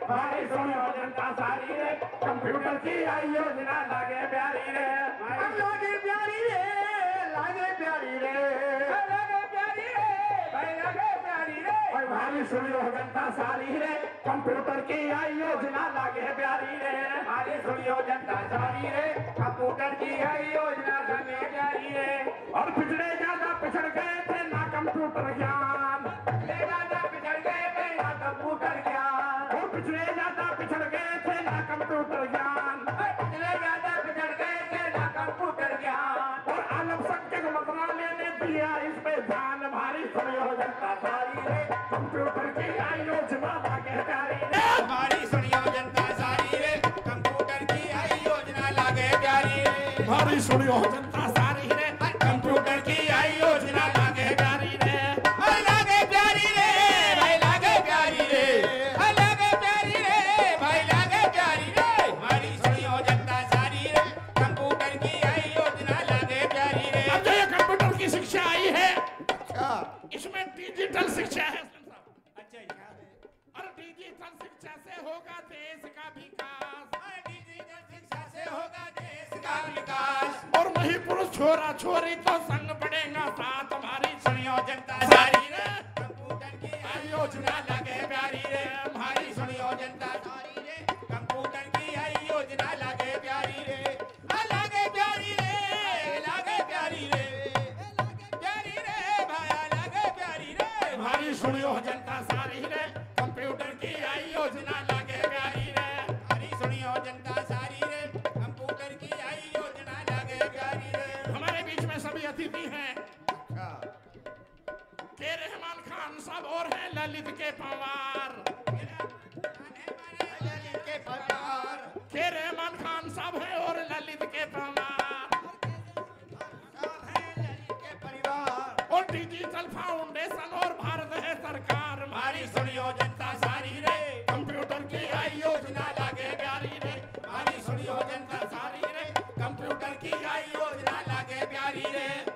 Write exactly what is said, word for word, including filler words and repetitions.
भाई सुनियो जनता सारी रे कंप्यूटर की आई योजना लागे प्यारी रे लागे प्यारी रे लागे प्यारी रे लागे प्यारी रे भाई लागे प्यारी रे भाई सुनियो जनता सारी रे कंप्यूटर की आई योजना लागे प्यारी रे भाई सुनियो जनता सारी रे कंप्यूटर की आई योजना लागे प्यारी रे और पिछड़े ज्यादा पिछड़ गए थे ना कंप्यूटर ज्ञान ज्यादा पिछड़ गए थे ना कंप्यूटर ज्ञान और पिछड़े ज्यादा पिछड़ गए थे ना कंप्यूटर ज्ञान पिछड़े ज्यादा पिछड़ गए थे ना कंप्यूटर ज्ञान और अल्पसंख्यक मंत्रालय ने दिया इस पे ध्यान भारी सुनियो जनता सारी रे कंप्यूटर की आई योजना लागे प्यारी रे भारी सुनियो जनता सारी रे कंप्यूटर की आई योजना लागे प्यारी रे भारी सुनियो जनता सारी रे कंप्यूटर की आई योजना लागे प्यारी रे भाई लागे प्यारी रे भाई लागे प्यारी रे भाई लागे प्यारी रे भाई लागे प्यारी रे भारी सुनियो जनता सारी रे कंप्यूटर की आई योजना लागे प्यारी रे अब जो ये कंप्यूटर की शिक्षा आई है अच्छा इसमें डिजिटल शिक्षा है अच्छा क्या है और डिजिटल शिक्षा से होगा देश का विकास डिजिटल शिक्षा से होगा देश का विकास और वही पुरुष छोरा छोरी तो संग पड़ेगा साथ हमारी सुनियो जनता सारी रे कंप्यूटर की आई योजना लागे प्यारी रे हमारी सुनियो जनता सारी रे कंप्यूटर की आई योजना लागे प्यारी रे लागे प्यारी रे लागे प्यारी रे प्यारी रे भाया लागे प्यारी रे हमारी सुनियो जनता सारी रे कंप्यूटर की आई योजना लागे प्यारी रे हमारी सुनियो जनता सारी रे कंप्यूटर की आई योजना लागे प्यारी रे हमारे बीच में सभी अतिथि हैं के रहमान खान साहब और हैं ललित के पवार ललित के पवार के रहमान खान साहब हैं और ललित के पवार ललित के परिवार और डिजिटल फाउंडेशन और भारत है सरकार हमारी सुनियो जनता सारी रे कंप्यूटर की आई योजना लागे प्यारी रे हमारी सुनियो जनता सारी रे कंप्यूटर की आई योजना लागे प्यारी रे